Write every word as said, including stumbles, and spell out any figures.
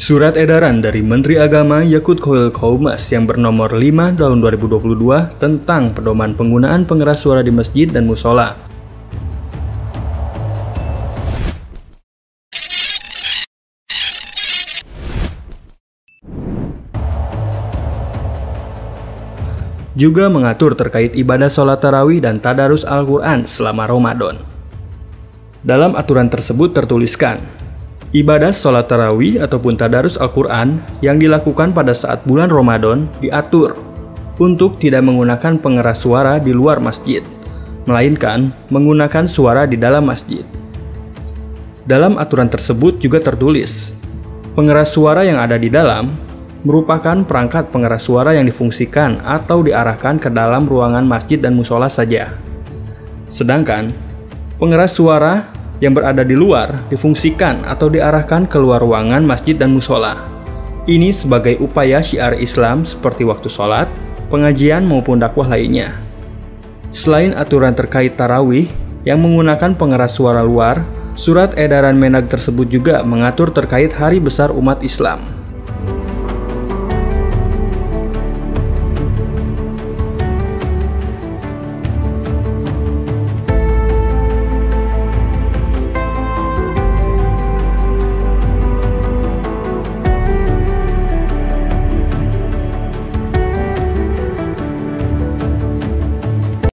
Surat edaran dari Menteri Agama Yakut Khalil Qomas yang bernomor lima tahun dua ribu dua puluh dua tentang pedoman penggunaan pengeras suara di masjid dan musola. Juga mengatur terkait ibadah sholat tarawih dan tadarus Al-Quran selama Ramadan. Dalam aturan tersebut tertuliskan, ibadah sholat tarawih ataupun tadarus Al-Quran yang dilakukan pada saat bulan Ramadan diatur untuk tidak menggunakan pengeras suara di luar masjid, melainkan menggunakan suara di dalam masjid. Dalam aturan tersebut juga tertulis, pengeras suara yang ada di dalam merupakan perangkat pengeras suara yang difungsikan atau diarahkan ke dalam ruangan masjid dan musola saja. Sedangkan pengeras suara yang berada di luar difungsikan atau diarahkan keluar ruangan masjid dan musola. Ini sebagai upaya syiar Islam seperti waktu sholat, pengajian maupun dakwah lainnya. Selain aturan terkait tarawih yang menggunakan pengeras suara luar, surat edaran Menag tersebut juga mengatur terkait hari besar umat Islam.